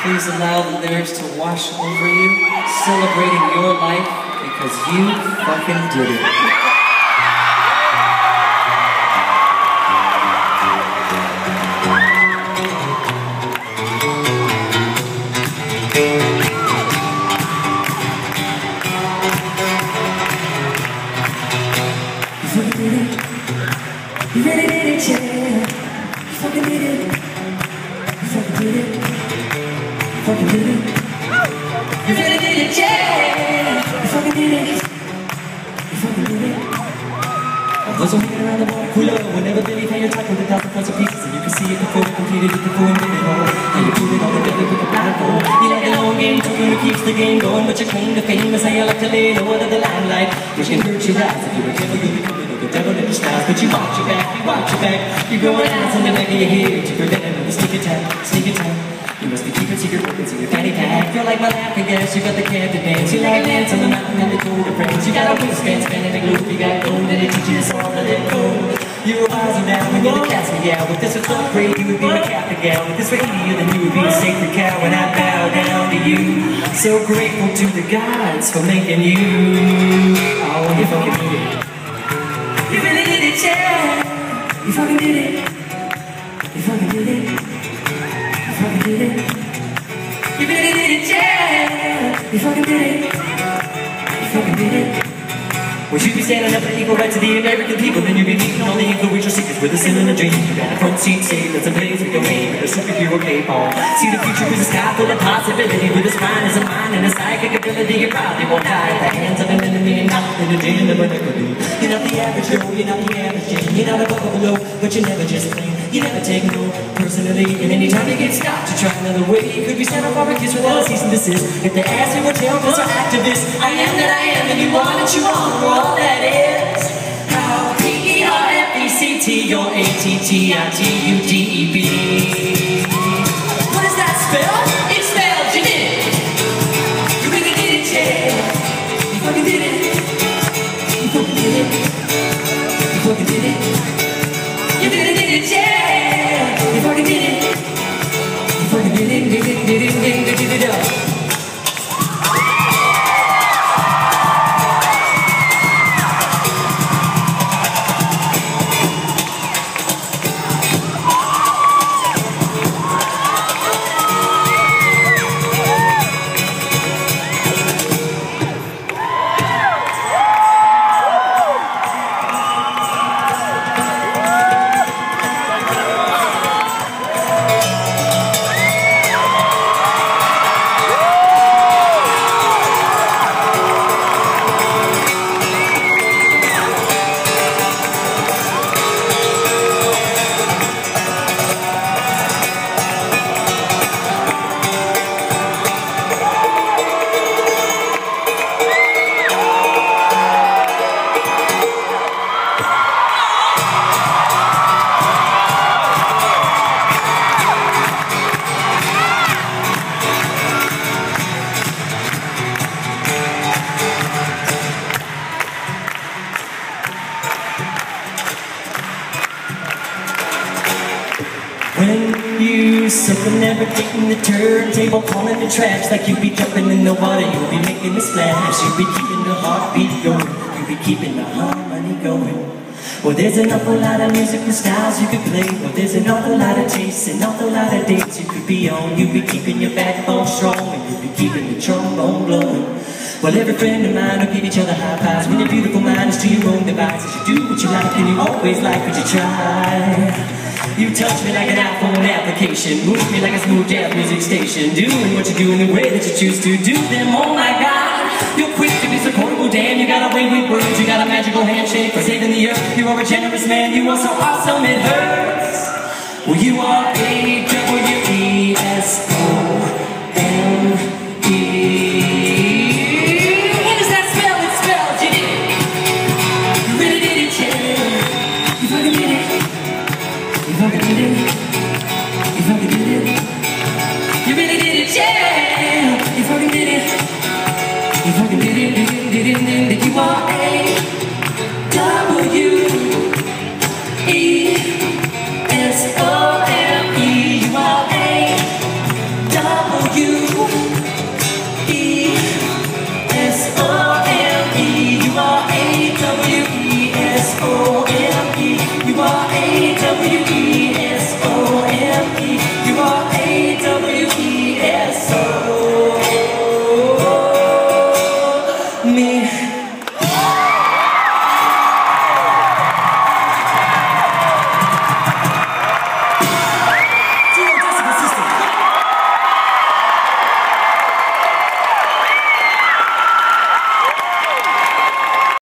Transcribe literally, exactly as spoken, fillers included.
Please allow the lyrics to wash over you, celebrating your life because you fucking did it. You really did it, yeah. You fucking did it. You fucking did it. You fucking did it. You really did it, yeah. You fucking did it. You fucking did it. Those who hanging around the water cooler will never really pay your time with a thousand puzzle pieces, and you can see it before you completed it before you did it all. And you put it all together with a blindfold. You like a long game, talking who keeps the game going, but your claim to fame is how you like to lay low under the limelight, which can hurt your eyes if you're a devil, you'll be coming. The devil in disguise, but you watch your back, you watch your back. You're going out in the back of your head to prevent another sneak attack, sneak attack. You must be keeping secret weapons in your fanny pack. Feel like my laughing gas, you got the cab to dance. You like a dance on the mountain and the cold of friends. You got a wristband spinning the globe, you got gold and it teaches all to let go. Your eyes are down when you're the cast me out. With this a third grade, you would be my Catholic gal. With this for eighty, then you would be a sacred cow. And I bow down to you. So grateful to the gods for making you. Oh, you fucking did it. You really did it, yeah. You fucking did it. You fucking did it. You fucking did it. You really did it, yeah. You fucking did it. You fucking did it. Well, you'd be standing up for equal rights to the American people, then you'd be meeting all the influential secrets with a sin and a dream. You got a front seat saved, that's a blaze with your name, with a superhero cape on. See the future is a sky full of possibility, with a spine is a mind and a psychic ability. You probably won't die at the hands of an enemy, and not in the den of iniquity. You're not the average Joe, you're not the average Jane, you're not above or below, but you never just claim. You never take no personally, and anytime you get stopped to try another way, you could be sent up for a kiss without a cease and desist. If they ask you what tell us are activists, I am that I am, and you are that you are, for all that is. How P E R F E C T or A T T I T U D E B. What does that spell? It spells you did it. You really did it, yeah. You fucking did it. You fucking did it. You fucking did it. You really did it, yeah. You fucking did it. You fucking did it, did it, did it, did it, did it, did it. When you sipping everything, the turntable calling the tracks, like you be jumping in the water, you'll be making a splash. You'll be keeping the heartbeat going, you'll be keeping the harmony going. Well, there's an awful lot of musical styles you could play. Well, there's an awful lot of tastes, an awful lot of dates you could be on. You'll be keeping your backbone strong, and you'll be keeping the trombone blowing. Well, every friend of mine will give each other high fives when your beautiful mind is to your own devices. You do what you like and you always like what you try. You touch me like an iPhone application, move me like a smooth jazz music station, doing what you do in the way that you choose to do them. Oh my God, you're quick to be so quotable, damn. You got a way with words, you got a magical handshake for saving the earth. You are a generous man, you are so awesome it hurts. Well, you are A W E S O M E. What does that spell? It spells you did it. You really did it, yeah. You fucking did it. You fucking did it. You fucking did it. You really did it, yeah. You fucking did it. You fucking did it, did it, did it, did it. You are A W E S O M E. You are Oh,